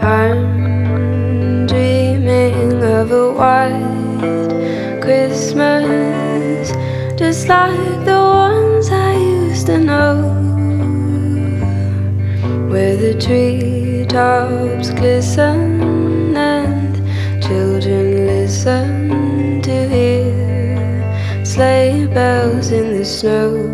I'm dreaming of a white Christmas, just like the ones I used to know, where the treetops glisten and children listen to hear sleigh bells in the snow.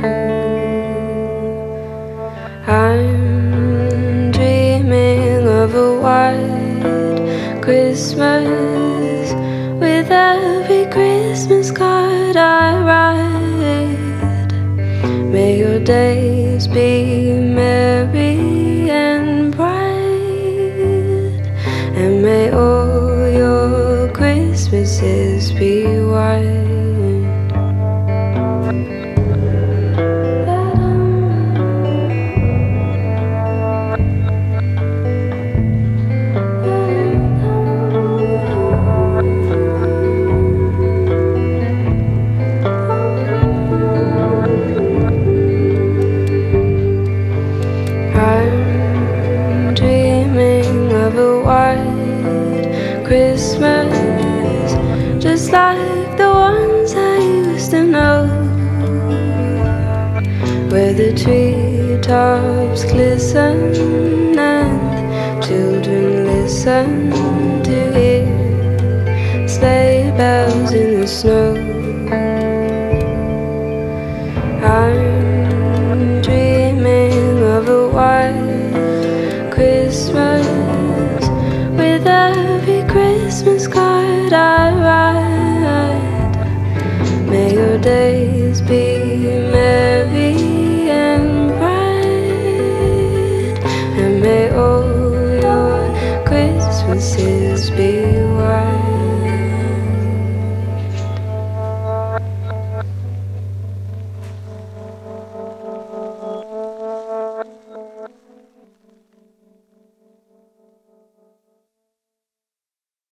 I'm dreaming of a white Christmas, with every Christmas card I write. May your days be merry and bright, and may all your Christmases be white. I'm dreaming of a white Christmas, just like the ones I used to know, where the treetops glisten and children listen to hear sleigh bells in the snow. I'm dreaming of a white Christmas, with every Christmas card I write. May your days be merry and bright, and may all your Christmases be white.